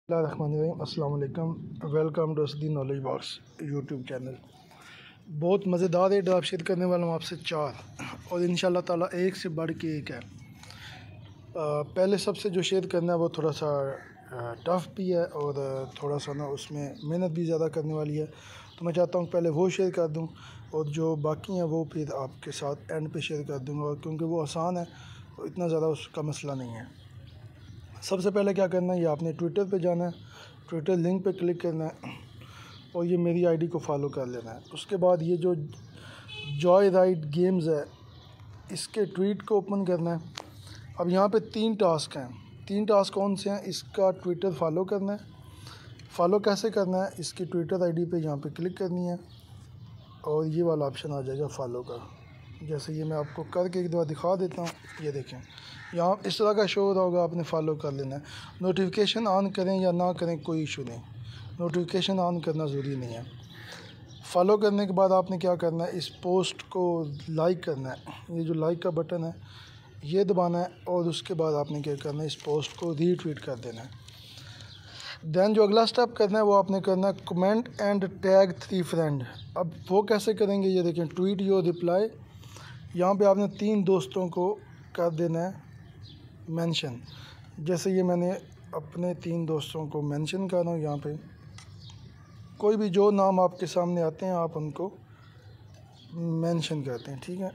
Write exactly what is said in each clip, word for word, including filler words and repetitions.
बिस्मिल्लाहिर्रहमानिर्रहीम। अस्सलाम वालेकुम। Welcome to Asadi knowledge box YouTube channel. बहुत मज़ेदार है ड्राप शेयर करने वाला हूँ आपसे चार, और इंशाल्लाह ताला एक से बढ़ के एक है। आ, पहले सबसे जो शेयर करना है वो थोड़ा सा टफ़ भी है और थोड़ा सा ना उसमें मेहनत भी ज़्यादा करने वाली है, तो मैं चाहता हूँ पहले वो शेयर कर दूँ और जो बाकी हैं वो फिर आपके साथ एंड पे शेयर कर दूँगा, और क्योंकि वो आसान है तो इतना ज़्यादा उसका मसला नहीं है। सबसे पहले क्या करना है, ये आपने ट्विटर पे जाना है, ट्विटर लिंक पे क्लिक करना है और ये मेरी आईडी को फॉलो कर लेना है। उसके बाद ये जो जॉय राइड गेम्स है इसके ट्वीट को ओपन करना है। अब यहाँ पे तीन टास्क हैं। तीन टास्क कौन से हैं? इसका ट्विटर फॉलो करना है। फॉलो कैसे करना है? इसकी ट्विटर आईडी पे यहाँ पे क्लिक करनी है और ये वाला ऑप्शन आ जाएगा फॉलो का। जैसे ये मैं आपको करके एक दफ़ा दिखा देता हूँ, ये देखें यहाँ इस तरह का शो हो रहा होगा, आपने फॉलो कर लेना है। नोटिफिकेशन ऑन करें या ना करें कोई इशू नहीं, नोटिफिकेशन ऑन करना ज़रूरी नहीं है। फॉलो करने के बाद आपने क्या करना है, इस पोस्ट को लाइक करना है। ये जो लाइक का बटन है ये दबाना है और उसके बाद आपने क्या करना है, इस पोस्ट को रीट्वीट कर देना है। दैन जो अगला स्टेप करना है वो आपने करना है comment and tag three friend. अब वो कैसे करेंगे, ये देखें ट्वीट योर रिप्लाई। यहाँ पे आपने तीन दोस्तों को कर देना है मेंशन। जैसे ये मैंने अपने तीन दोस्तों को मेंशन कर रहा हूँ, यहाँ पे कोई भी जो नाम आपके सामने आते हैं आप उनको मेंशन करते हैं, ठीक है।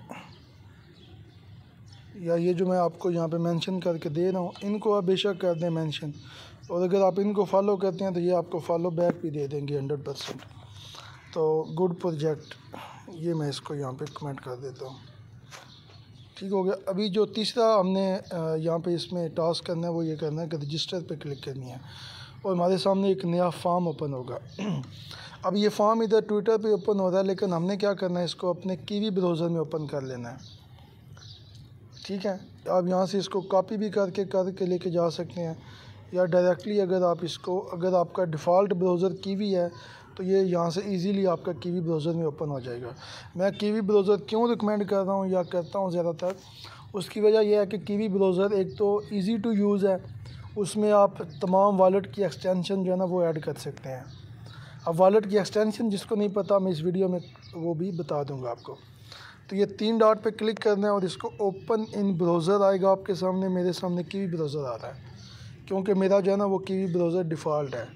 या ये जो मैं आपको यहाँ पे मेंशन करके दे रहा हूँ इनको आप बेशक कर दें मेंशन, और अगर आप इनको फॉलो करते हैं तो ये आपको फॉलो बैक भी दे देंगे हंड्रेड परसेंट। तो गुड प्रोजेक्ट, ये मैं इसको यहाँ पे कमेंट कर देता हूँ, ठीक हो गया। अभी जो तीसरा हमने यहाँ पे इसमें टास्क करना है वो ये करना है कि रजिस्टर पे क्लिक करनी है और हमारे सामने एक नया फॉर्म ओपन होगा। अब ये फॉर्म इधर ट्विटर पे ओपन हो रहा है, लेकिन हमने क्या करना है, इसको अपने कीवी ब्राउज़र में ओपन कर लेना है, ठीक है। आप यहाँ से इसको कॉपी भी करके करके लेके जा सकते हैं, या डायरेक्टली अगर आप इसको अगर आपका डिफ़ॉल्ट ब्राउज़र कीवी है तो ये यहाँ से इजीली आपका कीवी ब्राउज़र में ओपन हो जाएगा। मैं कीवी ब्राउज़र क्यों रिकमेंड कर रहा हूँ या करता हूँ ज़्यादातर, उसकी वजह यह है कि कीवी ब्राउज़र एक तो इजी टू यूज़ है, उसमें आप तमाम वॉलेट की एक्सटेंशन जो है ना वो ऐड कर सकते हैं। अब वॉलेट की एक्सटेंशन जिसको नहीं पता मैं इस वीडियो में वो भी बता दूँगा आपको। तो ये तीन डॉट पे क्लिक करना है और इसको ओपन इन ब्राउज़र आएगा आपके सामने। मेरे सामने कीवी ब्राउज़र आ रहा है क्योंकि मेरा जो है ना वो कीवी ब्राउज़र डिफ़ॉल्ट है।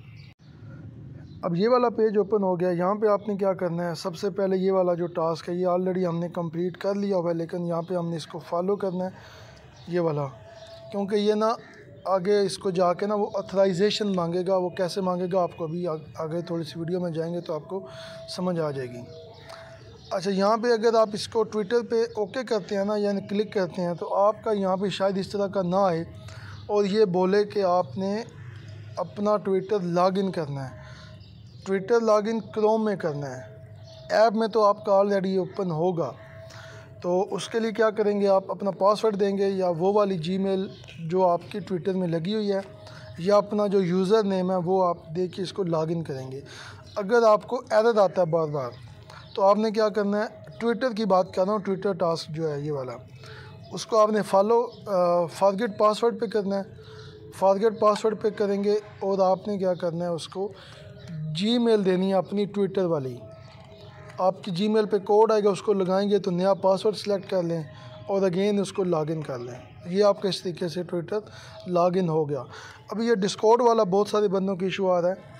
अब ये वाला पेज ओपन हो गया। यहाँ पे आपने क्या करना है, सबसे पहले ये वाला जो टास्क है ये ऑलरेडी हमने कंप्लीट कर लिया हुआ है, लेकिन यहाँ पे हमने इसको फॉलो करना है ये वाला, क्योंकि ये ना आगे इसको जाके ना वो ऑथराइजेशन मांगेगा। वो कैसे मांगेगा आपको अभी आगे थोड़ी सी वीडियो में जाएंगे तो आपको समझ आ जाएगी। अच्छा, यहाँ पे अगर आप इसको ट्विटर पे ओके करते हैं ना, यानी क्लिक करते हैं, तो आपका यहाँ पे शायद इस तरह का ना आए और ये बोले कि आपने अपना ट्विटर लॉगिन करना है। ट्विटर लॉगिन क्रोम में करना है, ऐप में तो आपका ऑलरेडी ओपन होगा। तो उसके लिए क्या करेंगे, आप अपना पासवर्ड देंगे या वो वाली जीमेल जो आपकी ट्विटर में लगी हुई है, या अपना जो यूज़र नेम है वो आप दे के इसको लॉगिन करेंगे। अगर आपको एरर आता है बार बार तो आपने क्या करना है, ट्विटर की बात कर रहा हूँ, ट्विटर टास्क जो है ये वाला, उसको आपने फॉलो फॉरगेट पासवर्ड पे करना है। फॉरगेट पासवर्ड पे करेंगे और आपने क्या करना है, उसको जीमेल देनी है अपनी ट्विटर वाली। आपकी जीमेल पे कोड आएगा, उसको लगाएंगे तो नया पासवर्ड सेलेक्ट कर लें और अगेन उसको लॉगिन कर लें। ये आपका इस तरीके से ट्विटर लॉगिन हो गया। अभी ये डिस्कॉर्ड वाला बहुत सारे बंदों की इशू आ रहा है,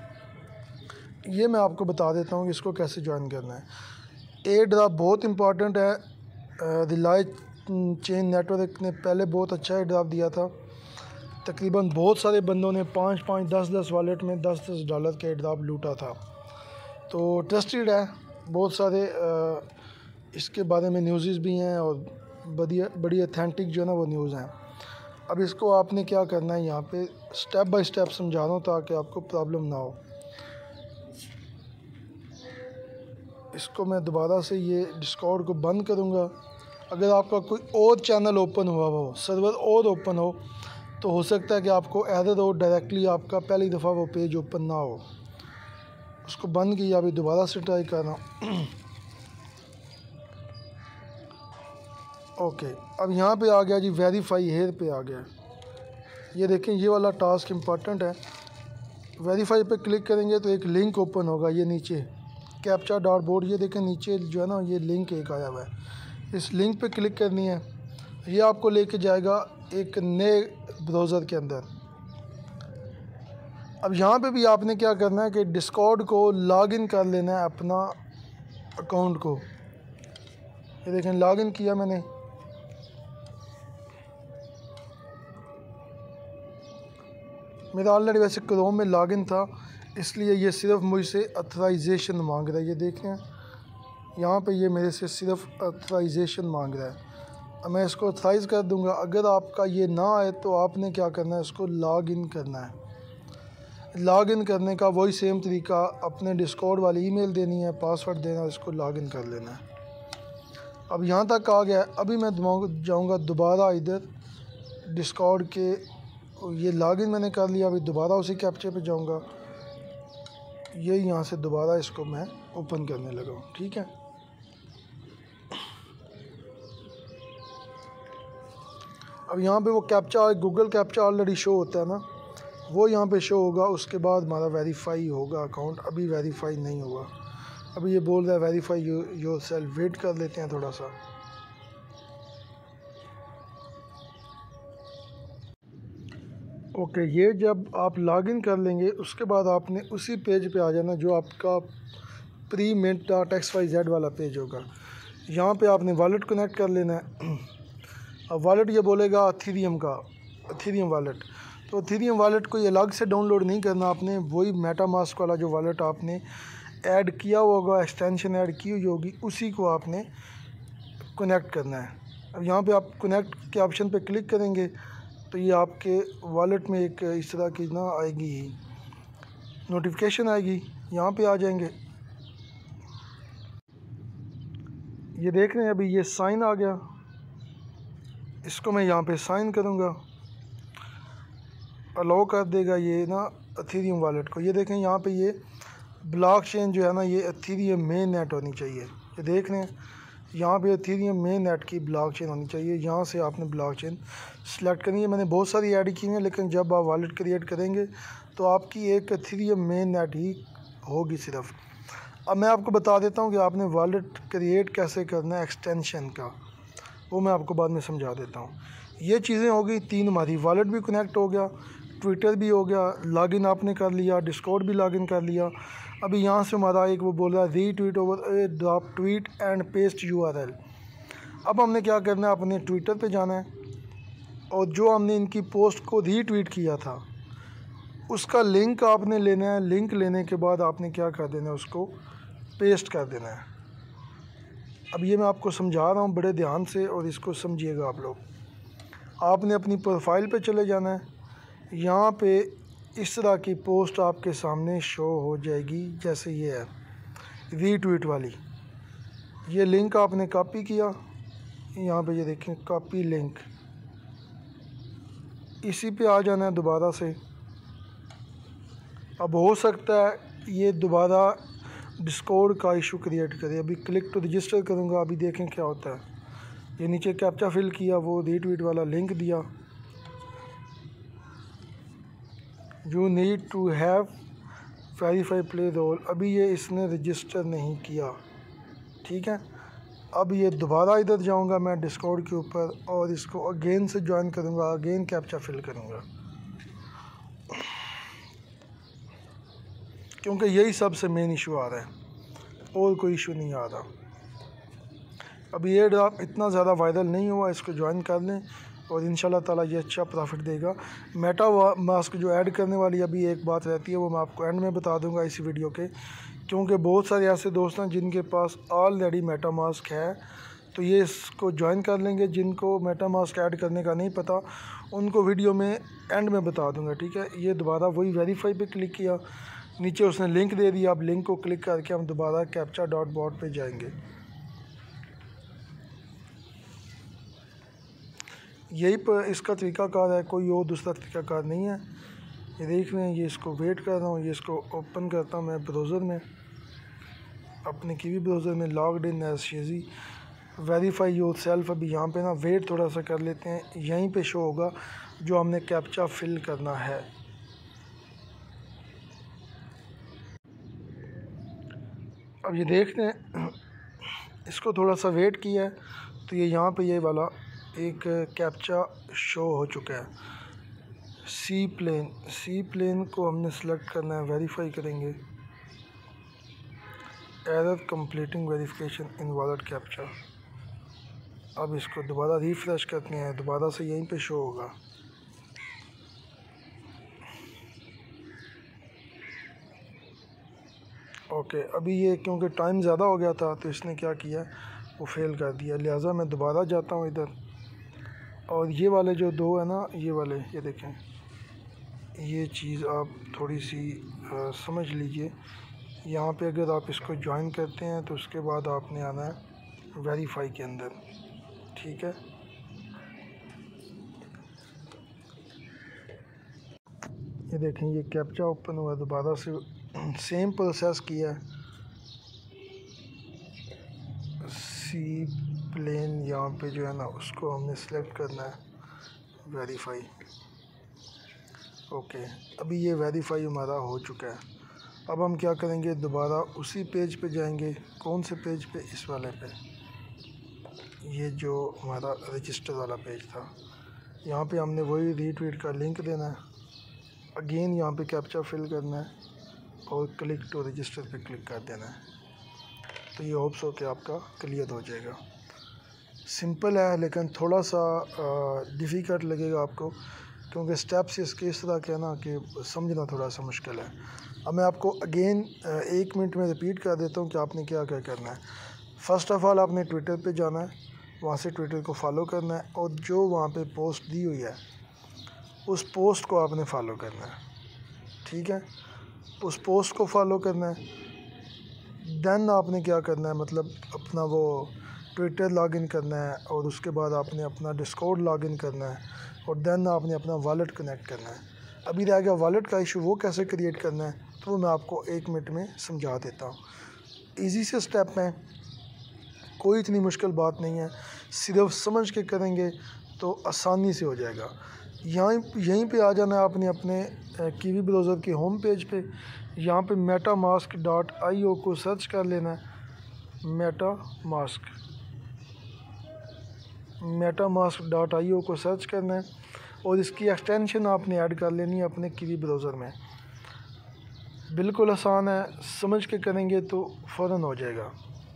ये मैं आपको बता देता हूँ कि इसको कैसे ज्वाइन करना है। एयर ड्रॉप बहुत इंपॉर्टेंट है। रिलाय चेन नेटवर्क ने पहले बहुत अच्छा एयर ड्रॉप दिया था। तकरीबन बहुत सारे बंदों ने पाँच पाँच दस दस वॉलेट में दस दस डॉलर का एयर ड्रॉप लूटा था। तो ट्रस्टेड है, बहुत सारे इसके बारे में न्यूज़ भी हैं और बढ़िया बड़ी अथेंटिक जो है ना वो न्यूज़ हैं। अब इसको आपने क्या करना है, यहाँ पे स्टेप बाय स्टेप समझा रहा हूँ ताकि आपको प्रॉब्लम ना हो। इसको मैं दोबारा से ये डिस्कॉर्ड को बंद करूँगा। अगर आपका कोई और चैनल ओपन हुआ हो, सर्वर और ओपन हो, तो हो सकता है कि आपको एरर हो, डायरेक्टली आपका पहली दफ़ा वो पेज ओपन ना हो। उसको बंद किया, अभी दोबारा से ट्राई कर रहा हूँ। ओके, अब यहाँ पे आ गया जी, वेरीफाई हेयर पे आ गया। ये देखें ये वाला टास्क इम्पॉर्टेंट है। वेरीफाई पे क्लिक करेंगे तो एक लिंक ओपन होगा, ये नीचे कैप्चा डॉट बोर्ड, ये देखें नीचे जो है ना ये लिंक एक आया हुआ है, इस लिंक पे क्लिक करनी है। ये आपको लेके जाएगा एक नए ब्राउज़र के अंदर। अब यहाँ पे भी आपने क्या करना है कि डिस्कॉर्ड को लॉगिन कर लेना है अपना अकाउंट को। ये देखें लॉगिन किया मैंने, मेरा ऑलरेडी वैसे क्रोम में लॉगिन था, इसलिए ये सिर्फ मुझसे अथराइजेशन मांग रहा है। ये देखें यहाँ पे ये मेरे से सिर्फ अथराइजेशन मांग रहा है। अब मैं इसको अथराइज़ कर दूंगा। अगर आपका ये ना आए तो आपने क्या करना है, इसको लॉग इन करना है। लॉग इन करने का वही सेम तरीका, अपने डिस्कॉर्ड वाली ईमेल देनी है, पासवर्ड देना, इसको लॉग इन कर लेना है। अब यहाँ तक आ गया। अभी मैं जाऊँगा दोबारा इधर डिस्कॉर्ड के, ये लॉगिन मैंने कर लिया, अभी दोबारा उसी कैप्चे पे जाऊँगा। ये यहाँ से दोबारा इसको मैं ओपन करने लगा हूँ, ठीक है। अब यहाँ पे वो captcha, Google captcha already show होता है ना, वो यहाँ पे शो होगा। उसके बाद हमारा वेरीफाई होगा अकाउंट। अभी वेरीफाई नहीं हुआ, अभी ये बोल रहा है वेरीफाई योर सेल्फ। वेट कर लेते हैं थोड़ा सा। ओके okay, ये जब आप लॉगिन कर लेंगे उसके बाद आपने उसी पेज पे आ जाना जो आपका pre mint dot X Y Z वाला पेज होगा। यहाँ पे आपने वॉलेट कनेक्ट कर लेना है। अब वॉलेट ये बोलेगा अथीरियम का, अथीरियम वॉलेट। तो अथीरियम वॉलेट को ये अलग से डाउनलोड नहीं करना आपने, वही मेटामास्क वाला जो वॉलेट आपने ऐड किया होगा, एक्सटेंशन ऐड की हुई होगी, उसी को आपने कनेक्ट करना है। अब यहाँ पे आप कनेक्ट के ऑप्शन पे क्लिक करेंगे तो ये आपके वॉलेट में एक इस तरह की ना आएगी, नोटिफिकेशन आएगी। यहाँ पे आ जाएंगे, ये देख रहे हैं अभी ये साइन आ गया। इसको मैं यहाँ पे साइन करूँगा, अलाउ कर देगा ये ना अथीरियम वॉलेट को। ये देखें यहाँ पे ये ब्लॉक चेन जो है ना, ये अथीरियम मेन नेट होनी चाहिए। ये देख रहे हैं यहाँ पे अथीरियम मेन नेट की ब्लॉक चेन होनी चाहिए। यहाँ से आपने ब्लॉक चेन सेलेक्ट करनी है। मैंने बहुत सारी ऐड की हैं, लेकिन जब आप वॉलेट क्रिएट करेंगे तो आपकी एक अथीरियम मेन नेट ही होगी सिर्फ। अब मैं आपको बता देता हूँ कि आपने वॉलेट क्रिएट कैसे करना है एक्सटेंशन का, वो मैं आपको बाद में समझा देता हूँ। ये चीज़ें हो गई तीन हमारी, वॉलेट भी कनेक्ट हो गया, ट्विटर भी हो गया, लॉगिन आपने कर लिया, डिस्कॉर्ड भी लॉगिन कर लिया। अभी यहाँ से हमारा एक वो बोल रहा है retweet over a drop tweet and paste U R L. अब हमने क्या करना है, अपने ट्विटर पे जाना है और जो हमने इनकी पोस्ट को री ट्वीट किया था उसका लिंक आपने लेना है। लिंक लेने के बाद आपने क्या कर देना है, उसको पेस्ट कर देना है। अब ये मैं आपको समझा रहा हूँ बड़े ध्यान से और इसको समझिएगा आप लोग। आपने अपनी प्रोफाइल पे चले जाना है, यहाँ पे इस तरह की पोस्ट आपके सामने शो हो जाएगी जैसे ये है रीट्वीट वाली। ये लिंक आपने कॉपी किया, यहाँ पे ये देखें कॉपी लिंक, इसी पे आ जाना है दोबारा से। अब हो सकता है ये दोबारा डिस्कॉर्ड का इशू क्रिएट करे। अभी क्लिक टू रजिस्टर करूँगा, अभी देखें क्या होता है। ये नीचे कैप्चा फिल किया, वो रीट्वीट वाला लिंक दिया, you need to have verify play role. अभी ये इसने रजिस्टर नहीं किया, ठीक है। अब ये दोबारा इधर जाऊंगा मैं डिस्कॉर्ड के ऊपर और इसको अगेन से ज्वाइन करूंगा, अगेन कैप्चा फिल करूंगा, क्योंकि यही सबसे मेन इशू आ रहा है और कोई इशू नहीं आ रहा। अब ये ड्रॉप इतना ज़्यादा वायरल नहीं हुआ, इसको ज्वाइन कर लें और इंशाल्लाह ताला ये अच्छा प्रॉफिट देगा। मेटा मास्क जो ऐड करने वाली अभी एक बात रहती है, वो मैं आपको एंड में बता दूंगा इसी वीडियो के, क्योंकि बहुत सारे ऐसे दोस्त हैं जिनके पास ऑलरेडी मेटा मास्क है, तो ये इसको ज्वाइन कर लेंगे। जिनको मेटा मास्क ऐड करने का नहीं पता उनको वीडियो में एंड में बता दूंगा, ठीक है। ये दोबारा वही वेरीफाई पे क्लिक किया, नीचे उसने लिंक दे दिया। अब लिंक को क्लिक करके हम दोबारा कैप्चा डॉट बॉट पे जाएंगे। यही पर इसका तरीकाकार है, कोई और दूसरा तरीकाकार नहीं है। ये देख रहे हैं, ये इसको वेट कर रहा हूँ, ये इसको ओपन करता हूँ मैं ब्राउज़र में, अपने कीवी ब्राउज़र में, लॉग्ड इन एज शेजी, वेरीफाई योर सेल्फ। अभी यहाँ पे ना वेट थोड़ा सा कर लेते हैं, यहीं पे शो होगा जो हमने कैप्चा फिल करना है। अब ये देखते हैं, इसको थोड़ा सा वेट किया है तो ये यहाँ पे ये वाला एक कैप्चा शो हो चुका है। सी प्लेन, सी प्लेन को हमने सेलेक्ट करना है, वेरीफाई करेंगे। Error completing verification in wallet captcha. अब इसको दोबारा रिफ्रेश करते हैं, दोबारा से यहीं पे शो होगा। ओके, अभी ये क्योंकि टाइम ज़्यादा हो गया था तो इसने क्या किया, वो फेल कर दिया, लिहाजा मैं दोबारा जाता हूँ इधर। और ये वाले जो दो है ना, ये वाले, ये देखें, ये चीज़ आप थोड़ी सी आ, समझ लीजिए। यहाँ पे अगर आप इसको ज्वाइन करते हैं तो उसके बाद आपने आना है वेरीफाई के अंदर, ठीक है। ये देखें, ये कैप्चा ओपन हुआ, दोबारा से सेम प्रोसेस किया है। सी प्लेन यहाँ पे जो है ना, उसको हमने सेलेक्ट करना है, वेरीफाई। ओके, अभी ये वेरीफाई हमारा हो चुका है। अब हम क्या करेंगे, दोबारा उसी पेज पे जाएंगे। कौन से पेज पे, इस वाले पे, ये जो हमारा रजिस्टर वाला पेज था। यहाँ पे हमने वही रीट्वीट का लिंक देना है। अगेन यहाँ पे कैप्चा फिल करना है और क्लिक टू रजिस्टर पे क्लिक कर देना है। तो ये होप्स हो कि आपका क्लियर हो जाएगा। सिंपल है लेकिन थोड़ा सा डिफ़िकल्ट लगेगा आपको, क्योंकि स्टेप्स इसके इस तरह के है ना कि समझना थोड़ा सा मुश्किल है। अब मैं आपको अगेन एक मिनट में रिपीट कर देता हूँ कि आपने क्या क्या करना है। फ़र्स्ट ऑफ़ ऑल आपने ट्विटर पे जाना है, वहाँ से ट्विटर को फॉलो करना है और जो वहाँ पे पोस्ट दी हुई है उस पोस्ट को आपने फॉलो करना है, ठीक है। उस पोस्ट को फॉलो करना है। देन आपने क्या करना है, मतलब अपना वो ट्विटर लॉगिन करना है और उसके बाद आपने अपना डिस्कॉर्ड लॉगिन करना है और देन आपने अपना वॉलेट कनेक्ट करना है। अभी रह गया वॉलेट का इशू, वो कैसे क्रिएट करना है, तो वो मैं आपको एक मिनट में समझा देता हूँ। इजी से स्टेप है, कोई इतनी मुश्किल बात नहीं है, सिर्फ समझ के करेंगे तो आसानी से हो जाएगा। यहाँ यहीं पे आ जाना है आपने अपने कीवी ब्राउज़र के होम पेज पे। यहाँ पे MetaMask dot I O को सर्च कर लेना है। MetaMask MetaMask dot I O को सर्च करना है और इसकी एक्सटेंशन आपने ऐड कर लेनी है अपने कीवी ब्राउज़र में। बिल्कुल आसान है, समझ के करेंगे तो फ़ौरन हो जाएगा।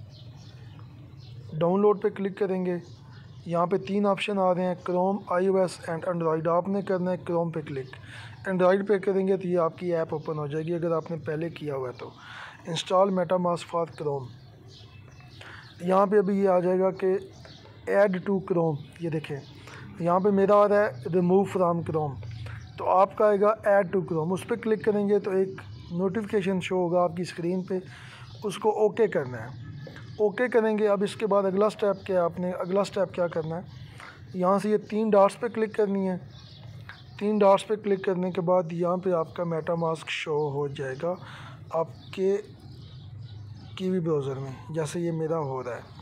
डाउनलोड पे क्लिक करेंगे, यहाँ पे तीन ऑप्शन आ रहे हैं, क्रोम, आईओएस एंड एंड्रॉयड। आपने करना है क्रोम पे क्लिक। एंड्रॉयड पे करेंगे तो ये आपकी ऐप ओपन हो जाएगी अगर आपने पहले किया हुआ है तो। Install MetaMask for Chrome, यहाँ पे अभी ये आ जाएगा कि ऐड टू क्रोम। ये देखें, यहाँ पे मेरा आ रहा है रिमूव फ्राम क्रोम, तो आपका आएगा ऐड टू क्रोम। उस पर क्लिक करेंगे तो एक नोटिफिकेशन शो होगा आपकी स्क्रीन पे, उसको ओके करना है। ओके करेंगे। अब इसके बाद अगला स्टेप क्या है, आपने अगला स्टेप क्या करना है, यहाँ से ये तीन डॉट्स पे क्लिक करनी है। तीन डॉट्स पे क्लिक करने के बाद यहाँ पे आपका मेटा मास्क शो हो जाएगा आपके कीवी ब्राउज़र में, जैसे ये मेरा हो रहा है।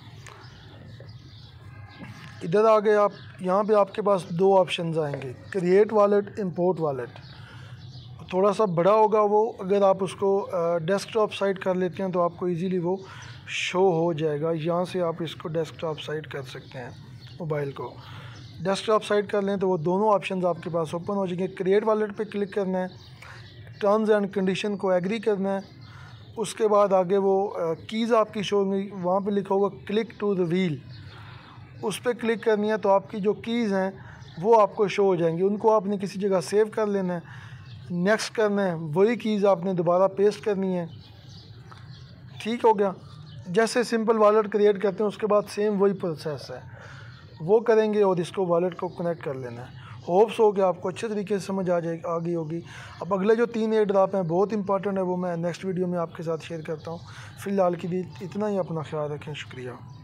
इधर आ गए आप, यहाँ पे आपके पास दो ऑप्शंस आएंगे, क्रिएट वॉलेट, इंपोर्ट वॉलेट। थोड़ा सा बड़ा होगा वो, अगर आप उसको डेस्कटॉप साइड कर लेते हैं तो आपको इजीली वो शो हो जाएगा। यहाँ से आप इसको डेस्कटॉप साइड कर सकते हैं, मोबाइल को डेस्कटॉप साइड कर लें तो वो दोनों ऑप्शंस आपके पास ओपन हो जाएंगे। क्रिएट वॉलेट पे क्लिक करना है, टर्म्स एंड कंडीशन को एग्री करना है। उसके बाद आगे वो कीज़ आपकी शो होंगी, वहाँ पे लिखा होगा क्लिक टू रिवील, उस पर क्लिक करनी है तो आपकी जो कीज़ हैं वो आपको शो हो जाएंगी। उनको आपने किसी जगह सेव कर लेना है, नेक्स्ट करना है, वही कीज़ आपने दोबारा पेस्ट करनी है। ठीक हो गया। जैसे सिंपल वॉलेट क्रिएट करते हैं उसके बाद सेम वही प्रोसेस है, वो करेंगे और इसको वॉलेट को कनेक्ट कर लेना है। होप्स हो कि आपको अच्छे तरीके से समझ आ जाए आ गई होगी। अब अगले जो तीन एयर ड्रॉप हैं बहुत इंपॉर्टेंट है, वो मैं नेक्स्ट वीडियो में आपके साथ शेयर करता हूँ। फ़िलहाल के लिए इतना ही, अपना ख्याल रखें, शुक्रिया।